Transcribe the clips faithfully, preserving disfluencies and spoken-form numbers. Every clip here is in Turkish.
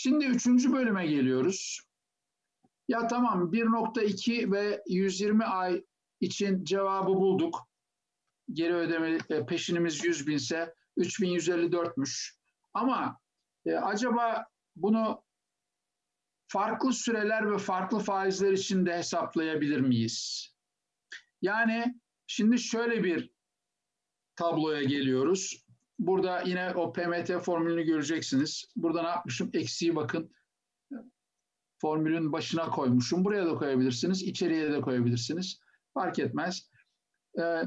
Şimdi üçüncü bölüme geliyoruz. Ya tamam, bir nokta iki ve yüz yirmi ay için cevabı bulduk. Geri ödeme peşinimiz yüz binse üç bin yüz elli dörtmüş. Ama e, acaba bunu farklı süreler ve farklı faizler için de hesaplayabilir miyiz? Yani şimdi şöyle bir tabloya geliyoruz. Burada yine o P M T formülünü göreceksiniz. Burada ne yapmışım? Eksiği bakın. Formülün başına koymuşum. Buraya da koyabilirsiniz. İçeriye de koyabilirsiniz. Fark etmez. Ee,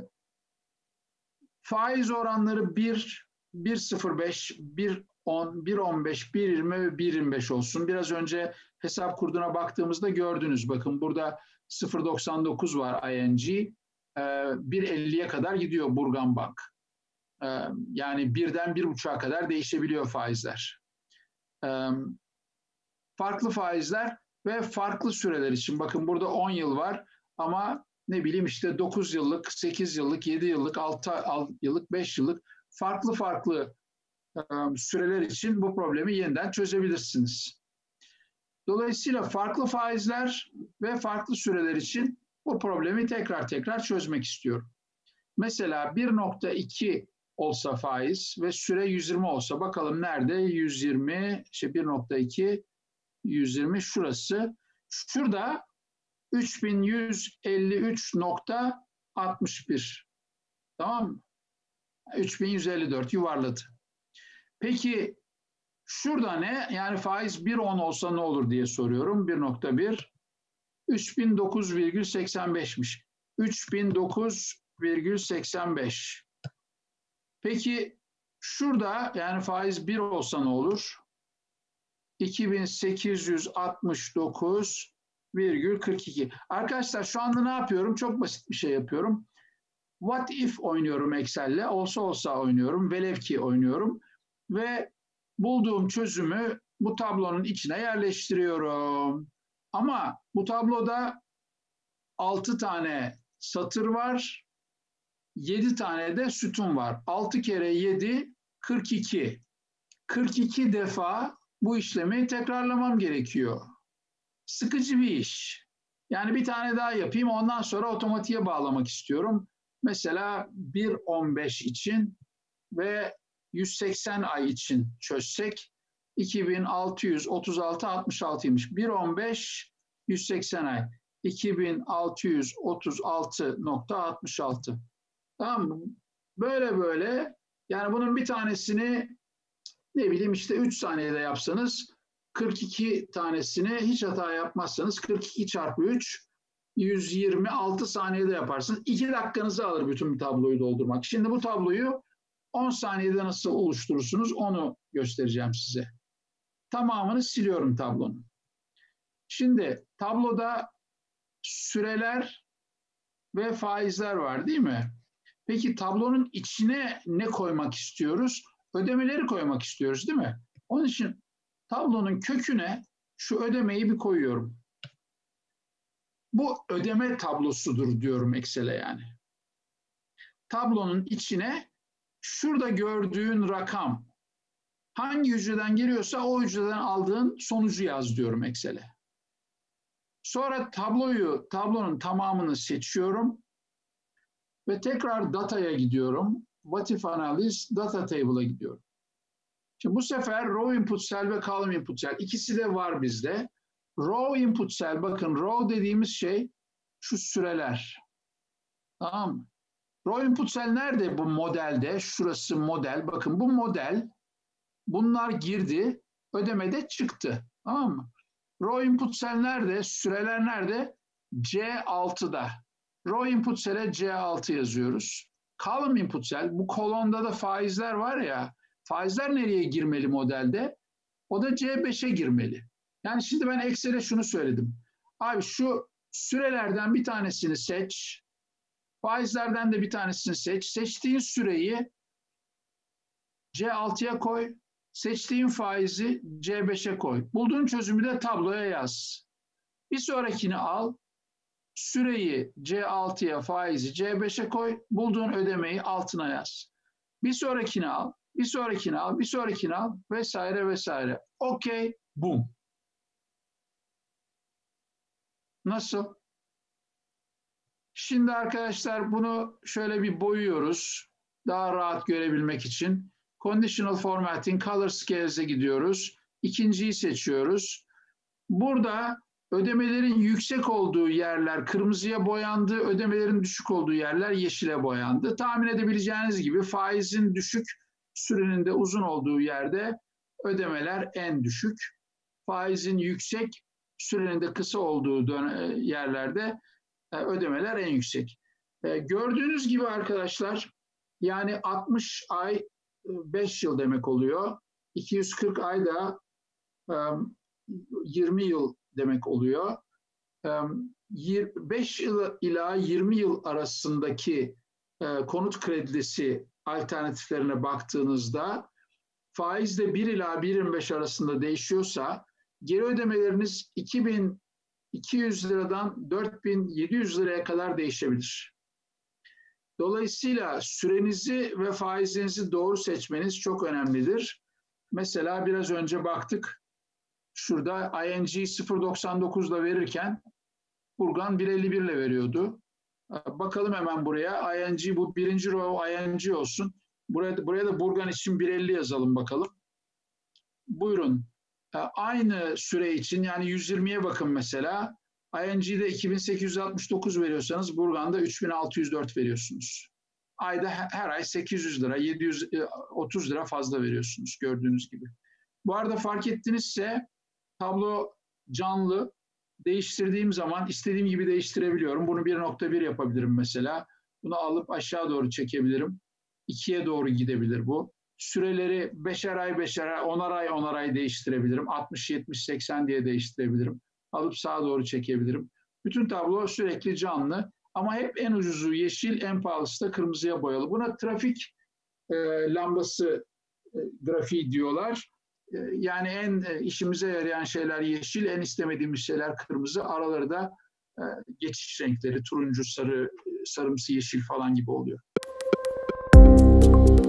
faiz oranları bir, bir virgül sıfır beş, bir virgül on, bir virgül on beş, bir virgül yirmi ve bir virgül yirmi beş olsun. Biraz önce hesap kurduğuna baktığımızda gördünüz. Bakın burada sıfır virgül doksan dokuz var I N G. Ee, bir virgül elliye kadar gidiyor Burgan Bank. Ee, yani birden bir buçuğa kadar değişebiliyor faizler. Ee, farklı faizler ve farklı süreler için. Bakın burada on yıl var ama ne bileyim işte dokuz yıllık, sekiz yıllık, yedi yıllık, altı yıllık, beş yıllık farklı farklı e, süreler için bu problemi yeniden çözebilirsiniz. Dolayısıyla farklı faizler ve farklı süreler için bu problemi tekrar tekrar çözmek istiyorum. Mesela bir nokta iki olsa faiz ve süre yüz yirmi olsa, bakalım nerede? yüz yirmi, işte bir nokta iki, yüz yirmi şurası. Şurada üç bin yüz elli üç nokta altmış bir. Tamam mı? üç bin yüz elli dört yuvarladı. Peki şurada ne? Yani faiz bir virgül on olsa ne olur diye soruyorum. bir nokta bir. üç bin dokuz virgül seksen beşmiş. üç bin dokuz virgül seksen beş. Peki şurada yani faiz bir olsa ne olur? iki bin sekiz yüz altmış dokuz virgül kırk iki. Arkadaşlar şu anda ne yapıyorum? Çok basit bir şey yapıyorum. What if oynuyorum Excel'le. Olsa olsa oynuyorum. Velev ki oynuyorum. Ve bulduğum çözümü bu tablonun içine yerleştiriyorum. Ama bu tabloda altı tane satır var. yedi tane de sütun var. altı kere yedi, kırk iki. kırk iki defa bu işlemi tekrarlamam gerekiyor. Sıkıcı bir iş. Yani bir tane daha yapayım, ondan sonra otomatiğe bağlamak istiyorum. Mesela bir virgül on beş için ve yüz seksen ay için çözsek iki bin altı yüz otuz altı nokta altmış altıymış. bir virgül on beş, yüz seksen ay. iki bin altı yüz otuz altı nokta altmış altı. Tamam mı? Böyle böyle. Yani bunun bir tanesini ne bileyim işte üç saniyede yapsanız, kırk iki tanesini hiç hata yapmazsanız kırk iki çarpı üç, yüz yirmi altı saniyede yaparsınız. iki dakikanızı alır bütün bir tabloyu doldurmak. Şimdi bu tabloyu on saniyede nasıl oluşturursunuz onu göstereceğim size. Tamamını siliyorum tablonun. Şimdi tabloda süreler ve faizler var değil mi? Peki tablonun içine ne koymak istiyoruz? Ödemeleri koymak istiyoruz değil mi? Onun için tablonun köküne şu ödemeyi bir koyuyorum. Bu ödeme tablosudur diyorum Excel'e yani. Tablonun içine şurada gördüğün rakam hangi hücreden geliyorsa o hücreden aldığın sonucu yaz diyorum Excel'e. Sonra tabloyu, tablonun tamamını seçiyorum ve tekrar data'ya gidiyorum. What if analiz, data table'a gidiyorum. Şimdi bu sefer row input cell ve column input cell ikisi de var bizde. Row input cell, bakın row dediğimiz şey şu süreler. Tamam mı? Row input cell nerede bu modelde? Şurası model. Bakın bu model. Bunlar girdi. Ödemede çıktı. Tamam mı? Row input cell nerede? Süreler nerede? C altıda. Row input cell'e C altı yazıyoruz. Column input cell, bu kolonda da faizler var ya, faizler nereye girmeli modelde? O da C beşe girmeli. Yani şimdi ben Excel'e şunu söyledim. Abi şu sürelerden bir tanesini seç, faizlerden de bir tanesini seç. Seçtiğin süreyi C altıya koy, seçtiğin faizi C beşe koy. Bulduğun çözümü de tabloya yaz. Bir sonrakini al, süreyi C altıya, faizi C beşe koy, bulduğun ödemeyi altına yaz. Bir sonrakini al, bir sonrakini al, bir sonrakini al vesaire vesaire. Okey, Bum. Nasıl? Şimdi arkadaşlar bunu şöyle bir boyuyoruz. Daha rahat görebilmek için. Conditional Formatting, Color Scales'e gidiyoruz. İkinciyi seçiyoruz. Burada ödemelerin yüksek olduğu yerler kırmızıya boyandı, ödemelerin düşük olduğu yerler yeşile boyandı. Tahmin edebileceğiniz gibi faizin düşük, sürenin de uzun olduğu yerde ödemeler en düşük. Faizin yüksek, sürenin de kısa olduğu yerlerde ödemeler en yüksek. Gördüğünüz gibi arkadaşlar, yani altmış ay beş yıl demek oluyor. iki yüz kırk ay da yirmi yıl demek oluyor. beş yıl ila yirmi yıl arasındaki konut kredisi alternatiflerine baktığınızda faizde bir ila bir virgül yirmi beş arasında değişiyorsa geri ödemeleriniz iki bin iki yüz liradan dört bin yedi yüz liraya kadar değişebilir. Dolayısıyla sürenizi ve faizinizi doğru seçmeniz çok önemlidir. Mesela biraz önce baktık. Şurada I N G sıfır virgül doksan dokuz ile verirken Burgan bir virgül elli bir ile veriyordu. Bakalım hemen buraya. I N G, bu birinci row I N G olsun. Buraya, buraya da Burgan için bir virgül elli yazalım bakalım. Buyurun. Aynı süre için, yani yüz yirmiye bakın mesela. I N G'de iki bin sekiz yüz altmış dokuz veriyorsanız Burgan'da üç bin altı yüz dört veriyorsunuz. Ayda her ay sekiz yüz lira, yedi yüz otuz lira fazla veriyorsunuz gördüğünüz gibi. Bu arada fark ettinizse tablo canlı. Değiştirdiğim zaman istediğim gibi değiştirebiliyorum. Bunu bir nokta bir yapabilirim mesela. Bunu alıp aşağı doğru çekebilirim. ikiye doğru gidebilir bu. Süreleri beşer ay beşer ay, onar ay onar ay değiştirebilirim. altmış yetmiş seksen diye değiştirebilirim. Alıp sağa doğru çekebilirim. Bütün tablo sürekli canlı ama hep en ucuzu yeşil, en pahalısı da kırmızıya boyalı. Buna trafik e, lambası e, grafiği diyorlar. E, yani en e, işimize yarayan şeyler yeşil, en istemediğimiz şeyler kırmızı. Araları da e, geçiş renkleri turuncu, sarı, sarımsı, yeşil falan gibi oluyor.